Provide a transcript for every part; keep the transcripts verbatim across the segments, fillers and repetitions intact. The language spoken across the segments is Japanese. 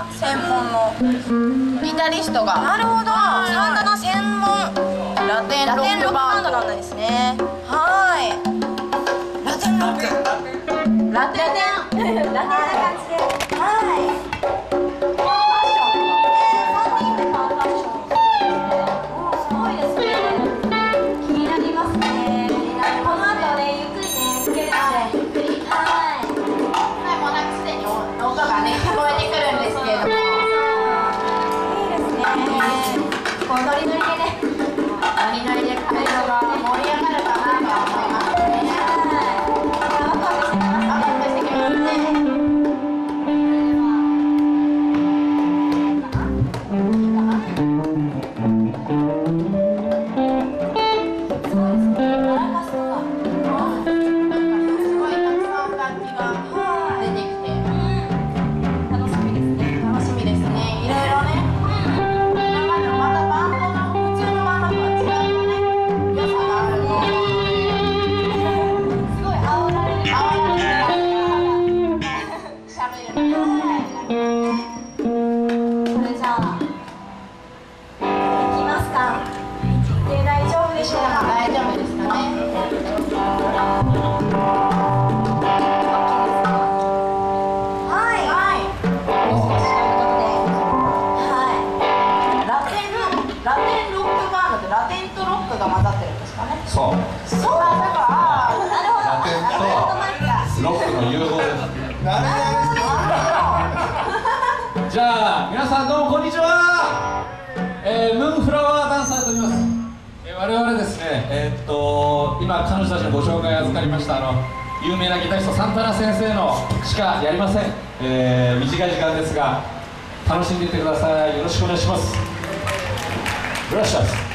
専門のギタリストが。なるほど。サンダナ専門ラテンロックバンドなんですね。はい。ラテンロック。ラテンラテンな感じで。はい。 じゃあ皆さんどうもこんにちは、えー、ムーンフラワーダンサーと言います。えー、我々ですね、えー、っと今彼女たちのご紹介預かりましたあの有名なギタリストサンタナ先生のしかやりません、えー、短い時間ですが楽しんでいってください。よろしくお願いします。グラシアス。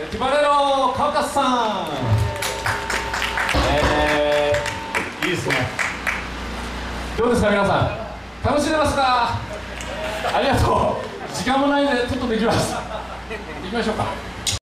キバレロカウカスさん、えー、いいですね。どうですか皆さん、楽しんでますか？ありがとう。時間もないんでちょっとできます。行きましょうか。